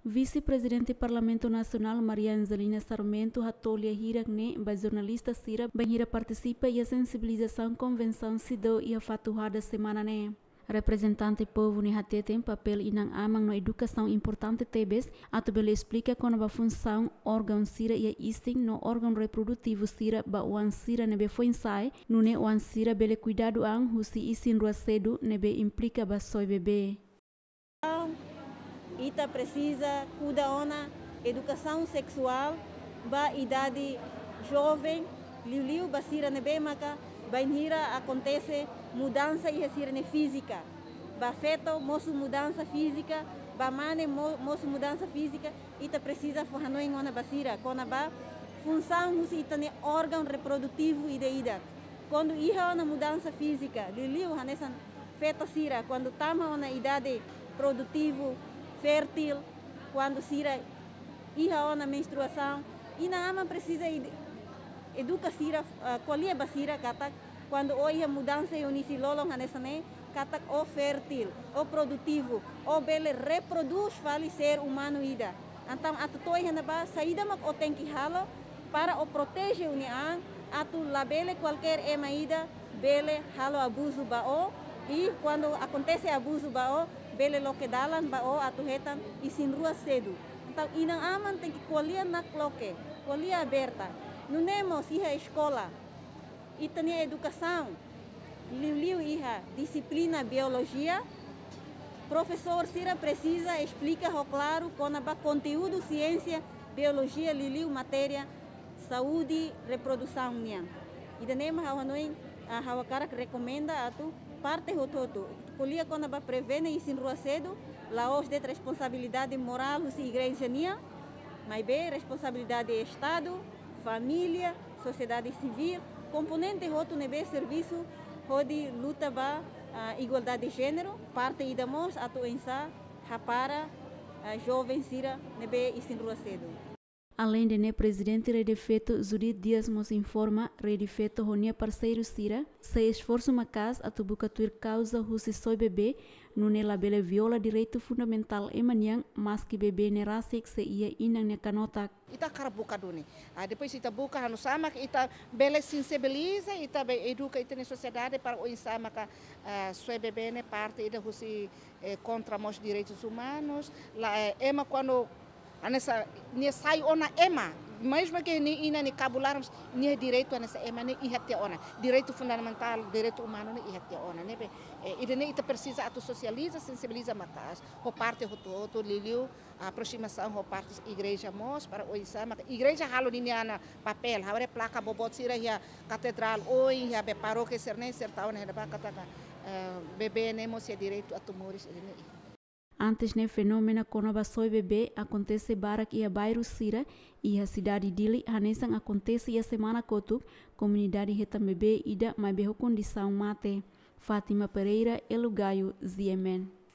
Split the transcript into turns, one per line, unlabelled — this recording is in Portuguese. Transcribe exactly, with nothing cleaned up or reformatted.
Vice-presidente do Parlamento Nacional Maria Angelina Sarmento hatolha hirak ne ba jornalista sira banhira participa e a sensibilização convenção sido e a fatuhada semana ne. Representante povo ne hate tem papel inang amang no educação importante tebes atu bele explica como a função órgão sira e a isting no órgão reprodutivo sira ba wan sira nebe foi sai no ne wan sira bele cuidado ang husi isin rua cedo nebe implica ba soi bebê.
Ita precisa cuidar ona educação sexual ba idade jovem liu basira nebe maka bainhira acontece mudança e resira ne física ba feto moço mudança física ba mane moço mudança física ita precisa forhanoi ona basira kona ba função husi ita ne órgão reprodutivo ida ida quando iha ona mudança física liu hanesan feto sira quando tama ona idade produtivo fértil, quando sira iha na menstruação, e na ama precisa educar sira, colher basira katak, quando oiha mudança e unisi lolong hanesane, katak o fértil, o produtivo, o bele reproduz fali ser humano ida. Então atu toiha na ba saída mak o tem que halo para o protege unian, atu labele qualquer ema ida, bele halo abuso bao, e quando acontece abuso bao bele loke dalan bao atuhetan isin rua cedo. Então inang aman tem que colher na loke, colher aberta. Não temos iha escola, e tania educação, liu iha disciplina biologia. Professor sira precisa explicar claro com a conteúdo ciência biologia liu matéria saúde reprodução nian. E danem hawa noin hawa karak recomenda atu parte hototo polia quando ba prevene e sin rua cedo laos de responsabilidade moral se igreja nia mas bem responsabilidade estado família sociedade civil componente hoto nebe serviço hodi luta ba uh, igualdade de gênero parte idamos atu ensa rapara uh, jovem sira nebe e sin rua cedo.
Além de ne presidente Redefeto Judith Dias nos informa Redefeto honia parceiro sira se esforço macas a tubuca tuir causa husi soi bebê no ne labele viola direito fundamental emaniang mas que bebê ne rasik se ia inang ne kanotak.
Ita cara buka duni. Ah, depois ita buka hanu sama ita bele sensibiliza ita be educa ita na sociedade para o insama ka uh, soi bebê ne parte ida husi eh, contra os direitos humanos. La eh, ema quando anessa ne sai ona ema mesmo que ni ina ni cabularmos ni direito anessa ema ni ihate ona direito fundamental direito humano ni ihate ona ne be e ne ita precisa atu socializa sensibiliza matas o parte o todo liliu a aproximação o parte igreja mos para o isama igreja halo ni ana papel hare placa bobot sira ya catedral oi ya be paróquia serne sertão ne ba kataka bebê ne mos direito a tumores ne.
Antes ne fenômeno konoba soi bebê acontece barak ia bairro sira e a cidade dili hanesang acontece ia semana kotuk comunidade retam bebê ida mai beho condição mate. Fátima Pereira, Elugaio, Ziemen.